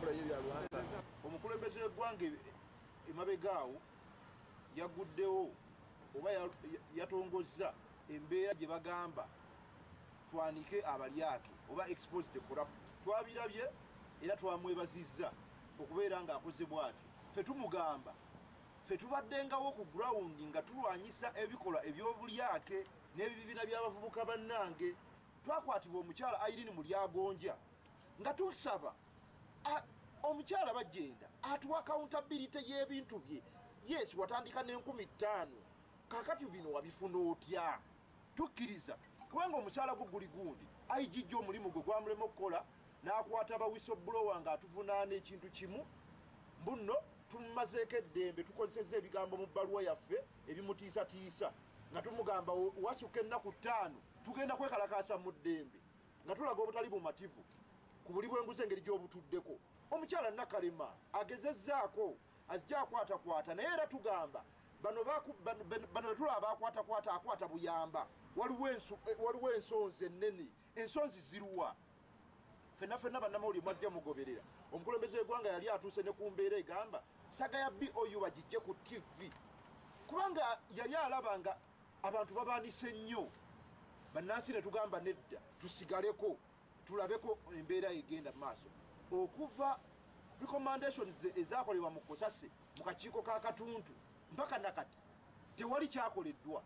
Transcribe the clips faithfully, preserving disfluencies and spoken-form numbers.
omukulembeze w'eggwanga emabegaawo yaguddewo oba yatongozza embeera gye bagamba twanike abalyake oba exposed corrupt. Twabirabye era twamwebazizza okubeera ng'akoze bw'atyo. Ffe tumugamba ffe tubaddengawo ku ground nga tulwanyisa ebikolwa eby'obulyake n'ebibiina by'abavubuka bannange. Twakwatibwa omukyala Irene Mulyagonja nga tusaba omukyala bagenda atuwa accountability y'ebintu bye. Yes, watandika n'enkumi ttaano kakati bino wabifuna otya? Tukkiriza kubanga omukyala gwo guli gundi ayijijja omulimu gwe gwamulema okukola n'akwata ba whistleblower ng'atuvunaana ekintu kimu mbuno tumumazeeko eddembe tukozesezza ebigambo mu bbaluwa yaffe ebimutiisatiisa nga tumugamba wasuka ennaku ttaano tugenda kwekalakaasa mu ddembe nga tulaga obutali bumativu ku buli bw'enguzi engeri gy'obutuddeko. Omukyala Nakalema agezezzaako ajja akwatakwata naye era tugamba bano tulaba akwatakwata akwata buyamba. Waliwo ensonzi ennene, ensonzi ziruwa? Fenna fenna bannamawulire mwajja mugoberera. Omukulembeze w'eggwanga yali atuuse ne ku mbeera egamba saga ya B O U bagijje ku T V kubanga yali alaba nga abantu babaanise nnyo. Bannansi ne tugamba nedda tusigaleko tulabeko embeera egenda maaso. Okuva recommendations ezaakolebwa mu Kosase mu kakiiko ka Katuntu mpaka nakati tewali kyakoleddwa.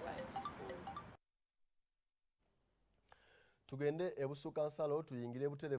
Tugende ebusuka nsalo tuyingire butere